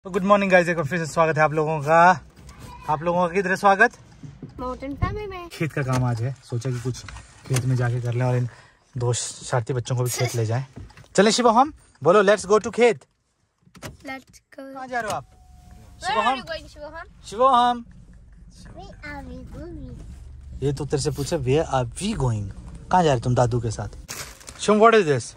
तो good morning guys, एक बार फिर से स्वागत है आप लोगों का किधर स्वागत माउंटेन फैमिली में। खेत का काम आज है, सोचा कि कुछ खेत में जाके कर लें और इन दो शरारती बच्चों को भी खेत ले जाएं। चले शिवम, हम बोलो लेट्स गो टू खेत। Let's go. कहाँ जा रहे हो आप? शिवम ये तो तेरे से पूछे वेयर आर वी गोइंग, कहाँ जा रहे तुम दादू के साथ? Shivam what is this?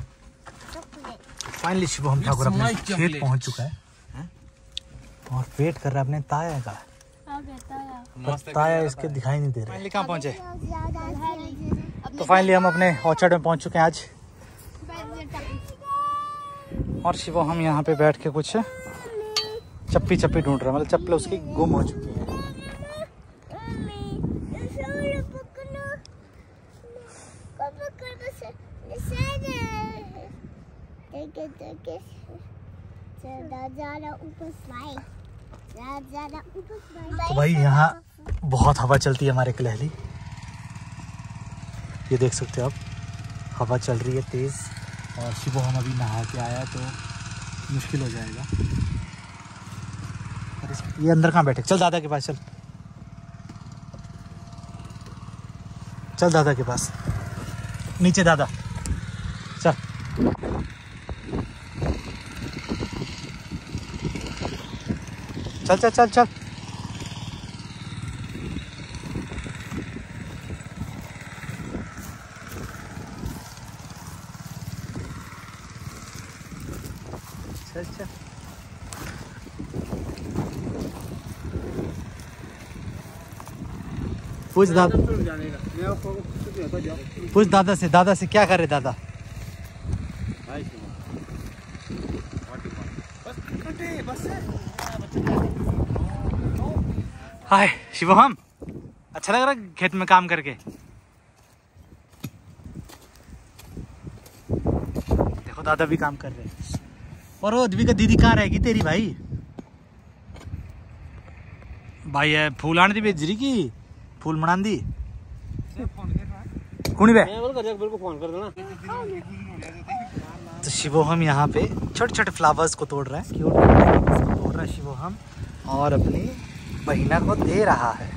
Finally Shivam Thakur अपने खेत पहुंच चुका है और वेट कर रहा है अपने ताया का। ताया इसके दिखाई नहीं दे रहा। फाइनली कहाँ पहुंचे? तो फाइनली हम अपने ऑर्चर्ड में पहुंच चुके हैं आज। और शिवो हम यहाँ पे बैठ के कुछ चप्पी ढूंढ रहा है, मतलब चप्पल उसकी गुम हो चुकी है। तो भाई यहाँ बहुत हवा चलती है हमारे कलहली, ये देख सकते हो आप, हवा चल रही है तेज। और शिवो हम अभी नहा के आया तो मुश्किल हो जाएगा। ये अंदर कहाँ बैठे? चल दादा के पास, चल दादा के पास, नीचे दादा, चल चल चल चल चल। चल चल। पूछ दादा से क्या कर रहे दादा? हाय शिवम, अच्छा लग रहा है खेत में काम करके? देखो दादा भी काम कर रहे हैं। और वो द्विका दीदी कहाँ रहेगी तेरी भाई? भाई है फूल आने दी बेच रही की फूल मनान दी कुणी बे फोन कर देना। तो शिवो हम यहाँ पे छोटे छोटे फ्लावर्स को तोड़ रहा है, क्यूट तोड़ रहा है शिवो हम, और अपनी बहिना को दे रहा है।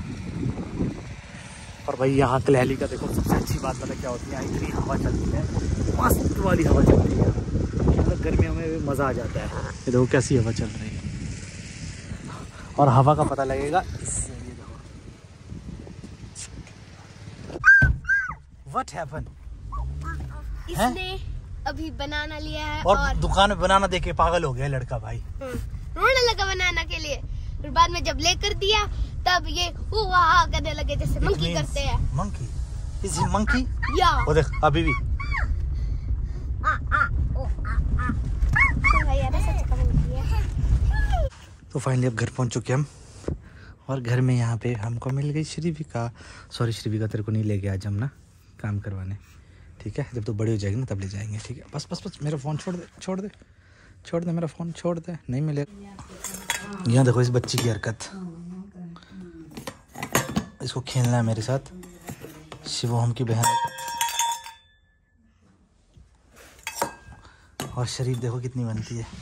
और भाई यहाँ कलहली का देखो, सबसे अच्छी बात पता क्या होती है? इतनी हवा चलती है, मस्त वाली हवा चलती है, मतलब गर्मियों में मज़ा आ जाता है। ये देखो कैसी हवा चल रही है, और हवा का पता लगेगा इससे। ये देखो व्हाट हैपन, इसने अभी बनाना लिया है और दुकान में बनाना देख के पागल हो गया लड़का भाई, रोने लगा बनाना के लिए। फिर बाद में जब लेकर दिया तब ये हुआ करने लगे जैसे मंकी करते हैं। मंकी? Is he monkey? या वो देख अभी भी। तो फाइनली अब घर पहुंच चुके हम, और घर में यहाँ पे हमको मिल गई श्रीविका। सॉरी श्रीविका, तेरे को नहीं ले गया आज हम ना काम करवाने, ठीक है? जब तो बड़ी हो जाएगी ना तब ले जाएंगे, ठीक है? बस मेरा फ़ोन छोड़ दे मेरा फ़ोन छोड़ दे, नहीं मिलेगा। यहाँ देखो इस बच्ची की हरकत, इसको खेलना है मेरे साथ। शिवोहम की बहन, और शरीफ देखो कितनी बनती है।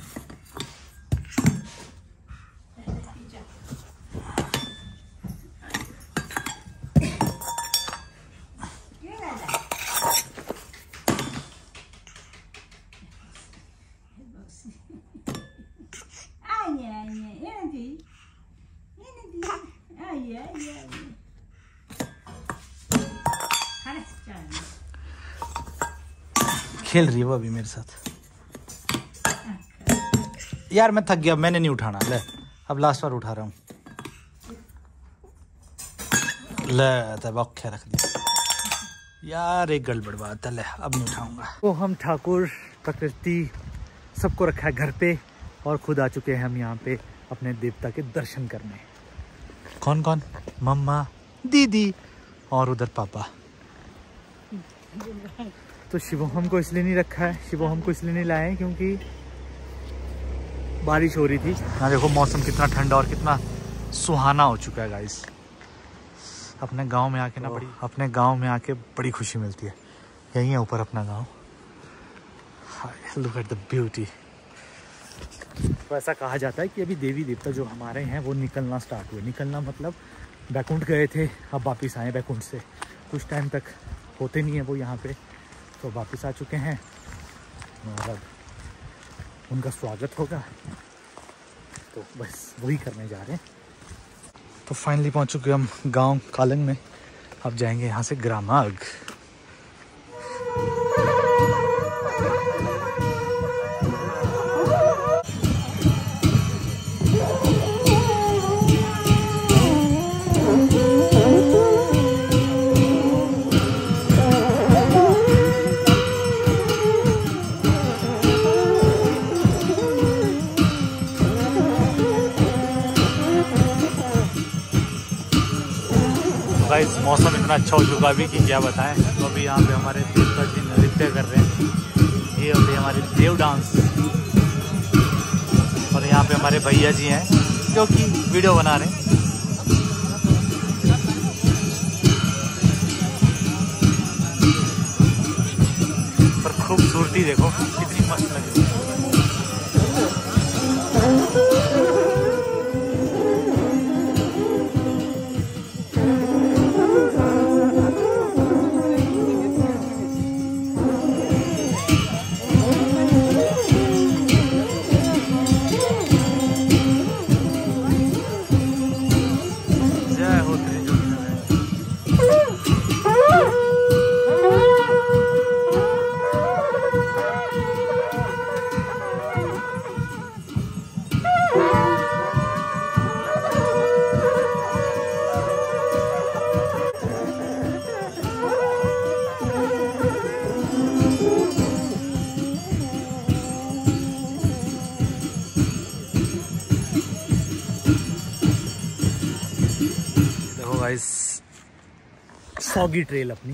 खेल रही है वो अभी मेरे साथ। यार मैं थक गया, मैंने नहीं उठाना, ले अब लास्ट बार उठा रहा हूँ। ले तब औखे रख दिया यार, एक गड़बड़ बात है, ले अब नहीं उठाऊंगा। तो हम ठाकुर प्रकृति सबको रखा है घर पे, और खुद आ चुके हैं हम यहाँ पे अपने देवता के दर्शन करने। कौन कौन? मम्मा, दीदी और उधर पापा। तो शिवोहम को इसलिए नहीं रखा है, शिवोहम को इसलिए नहीं लाए हैं क्योंकि बारिश हो रही थी। यहाँ देखो मौसम कितना ठंडा और कितना सुहाना हो चुका है गाइस। अपने गांव में आके बड़ी खुशी मिलती है। यहीं है ऊपर अपना गांव। Look at the beauty. तो ऐसा कहा जाता है कि अभी देवी देवता जो हमारे हैं वो निकलना स्टार्ट हुए। निकलना मतलब बैकुंठ गए थे, अब वापस आए बैकुंठ से। कुछ टाइम तक होते नहीं है वो यहाँ पे, तो वापस आ चुके हैं और अब उनका स्वागत होगा, तो बस वही करने जा रहे हैं। तो फाइनली पहुँच चुके हम गांव कालंग में। अब जाएंगे यहाँ से ग्रामार्ग। गाइस मौसम इतना अच्छा हो चुका अभी कि क्या बताएं। तो अभी यहाँ पे हमारे देवता जी नृत्य कर रहे हैं। ये होते हमारे देव डांस, और यहाँ पे हमारे भैया जी हैं जो कि वीडियो बना रहे हैं। पर खूबसूरती देखो कितनी मस्त लग रही है। सॉगी ट्रेल अपनी।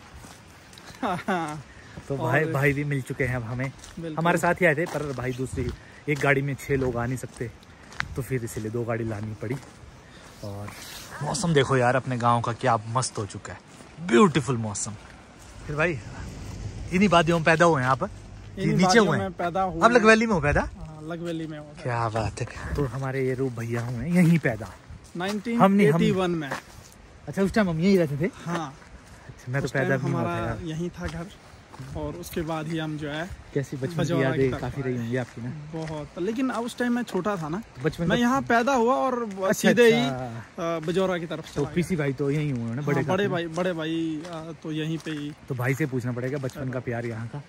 तो भाई भी मिल चुके हैं अब हमें। हमारे साथ ही आए थे, पर भाई दूसरी एक गाड़ी में 6 लोग आ नहीं सकते, तो फिर इसीलिए 2 गाड़ी लानी पड़ी। और मौसम देखो यार अपने गांव का क्या मस्त हो चुका है, ब्यूटीफुल मौसम। फिर भाई इन्हीं वादियों में पैदा हुए हैं आप? नीचे हुए हैं पैदा हुए? अब लखवैली में हो पैदा? लखवैली में हो। क्या बात है। तो हमारे ये रूप भैया हुए यहीं पैदा 1981 में। अच्छा उस टाइम हम यहीं रहते थे? हाँ। अच्छा, मैं तो पैदा भी हमारा यहीं था घर, और उसके बाद ही हम जो है। कैसी बचपन की यादें काफी रही होंगी आपकी ना? बहुत, लेकिन उस टाइम मैं छोटा था ना, बचपन मैं यहाँ पैदा हुआ और सीधे ही बजौरा की तरफ। तो पीसी भाई तो यहीं हुए ना? बड़े भाई तो यहीं पे ही। तो भाई से पूछना पड़ेगा बचपन का प्यार यहाँ का।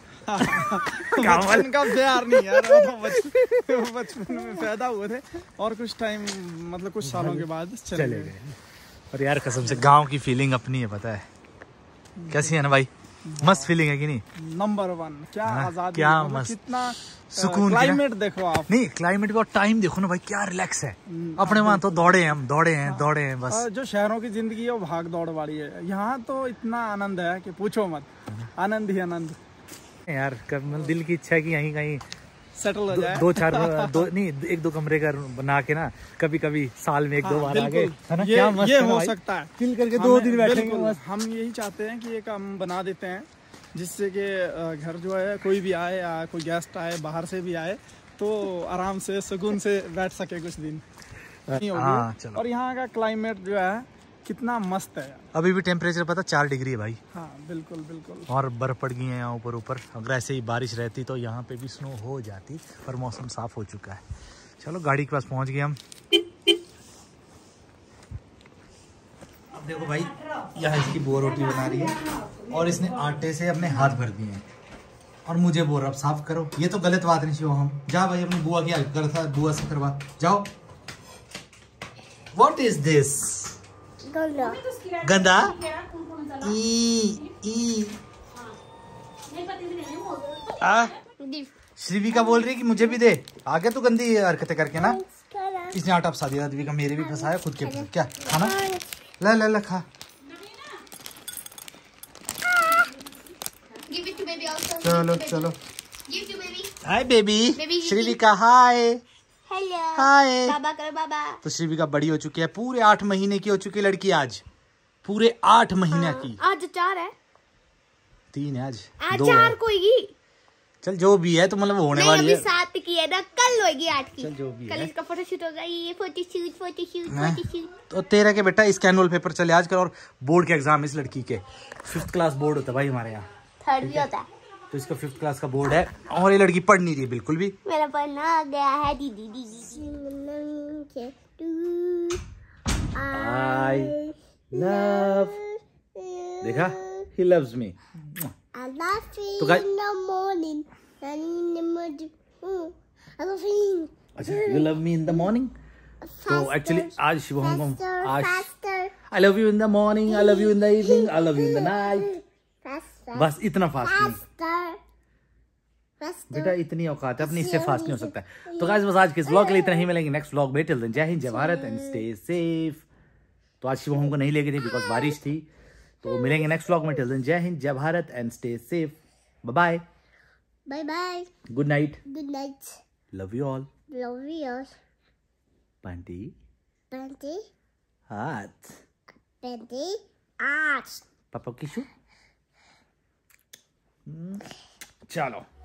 बचपन का प्यार नहीं यार, तो बचपन में पैदा हुए थे और कुछ टाइम मतलब कुछ सालों के बाद चले गए। और यार कसम से गांव की फीलिंग अपनी है, पता है कैसी है ना भाई? मस्त फीलिंग है कि नहीं? नंबर 1। क्या आजादी, क्या मस्त, कितना सुकून। क्लाइमेट देखो आप। नहीं क्लाइमेट का टाइम देखो ना भाई, क्या रिलैक्स है। अपने वहाँ तो दौड़े हैं बस। जो शहरों की जिंदगी है वो भाग दौड़ वाली है, यहाँ तो इतना आनंद है कि पूछो मत, आनंद ही आनंद। यार दिल की इच्छा है कि यहीं कहीं सेटल हो जाए। 1-2 कमरे का बना के ना, कभी कभी साल में 1-2 बार आगे, है ना? क्या मस्त, ये हो सकता है। चिल करके 2 दिन बैठेंगे। हम यही चाहते हैं कि एक हम बना देते हैं, जिससे कि घर जो है कोई भी आए या कोई गेस्ट आए बाहर से भी आए तो आराम से सुकून से बैठ सके कुछ दिन। और यहाँ का क्लाइमेट जो है कितना मस्त है। अभी भी टेम्परेचर पता 4 डिग्री है भाई। हाँ बिल्कुल बिल्कुल। और बर्फ पड़ गई है यहाँ ऊपर। अगर ऐसे ही बारिश रहती तो यहाँ पे भी स्नो हो जाती, पर मौसम साफ हो चुका है। चलो गाड़ी के पास पहुँच गए हम। अब देखो भाई यहाँ इसकी बुआ रोटी बना रही है और इसने आटे से अपने हाथ भर दिए हैं और मुझे बोल रहा अब साफ करो। ये तो गलत बात नहीं चाहिए। हम जा भाई अपनी बुआ की हेल्प करता, बुआ से करवा जाओ। What is this? गंदा। श्रीविका बोल रही है कि मुझे भी दे। आगे तो गंदी हरकतें करके ना। इसने आटा फंसा दिया द्विका, मेरे भी फंसाया खुद के। क्या खाना? ला खा। चलो। Hi baby. श्रीविका हाय। हाय बाबा करो बाबा। तो श्रीविका बड़ी हो चुकी है, पूरे 8 महीने की हो चुकी है लड़की आज। पूरे 8 महीने की। आज 4 है। 3 है आज। 4 कोई चल जो भी है तो मतलब होने नहीं, वाली अभी है। 7 की है ना, कल होगी 8 की। चल जो भी कल है। इसका फोटोशूट होगा, ये फोटोशूट। तो तेरा क्या बेटा, इसका एनुअल पेपर चले आजकल, और बोर्ड के एग्जाम इस लड़की के 5th क्लास बोर्ड होता है भाई हमारे यहाँ। 3rd भी होता है। तो इसका 5th क्लास का बोर्ड है, और ये लड़की पढ़ नहीं रही बिल्कुल भी। मेरा पढ़ना आ गया है दीदी। I love, देखा, he loves me। I love you तो guys- in the morning. And in the morning. I love you. अच्छा, you love me in the morning। तो एक्चुअली आज शिवम को आज Faster. I love you in the morning, I love you in the evening, I love you in the night। Faster. बस इतना fast नहीं Faster. Faster. बेटा, इतनी औकात है अपनी, इससे फास्ट नहीं हो सकता है। तो गाइस बस आज के इस व्लॉग के लिए इतना ही, मिलेंगे नेक्स्ट व्लॉग में। टिल देन जय हिंद, जय भारत एंड स्टे सेफ। तो आज शिवम को नहीं लेके थे बिकॉज बारिश थी। तो मिलेंगे नेक्स्ट व्लॉग में। टिल देन जय हिंद, जय Bharat and stay safe. Bye bye, Bye bye. Good night, Good night. Love you all. Love you. पांटी Panty. हाथ, Panty. Arch. पापा किशु। चलो।